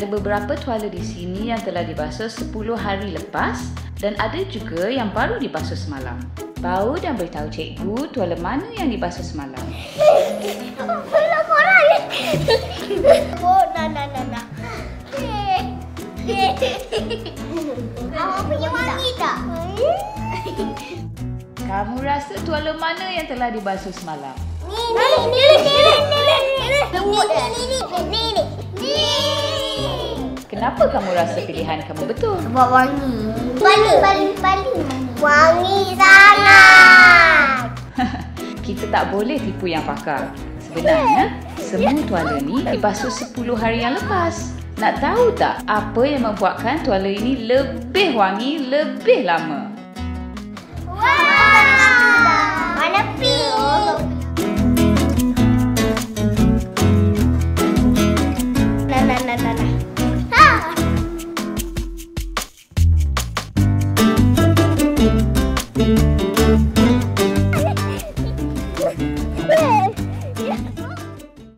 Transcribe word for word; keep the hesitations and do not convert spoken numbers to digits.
Ada beberapa tuala di sini yang telah dibasuh sepuluh hari lepas dan ada juga yang baru dibasuh semalam. Bau dan beritahu cikgu tuala mana yang dibasuh semalam. Belum korang. Oh, nak, nak, nak, nak. Awak punya wangi tak? Kamu rasa tuala mana yang telah dibasuh semalam? Ni, ni, ni, ni, ni, ni, ni, ni, ni, ni. Kenapa kamu rasa pilihan kamu betul? Sebab wangi. Paling, paling, paling. Wangi sangat. Kita tak boleh tipu yang pakar. Sebenarnya, semua tuala ni dibasuh sepuluh hari yang lepas. Nak tahu tak apa yang membuatkan tuala ini lebih wangi lebih lama?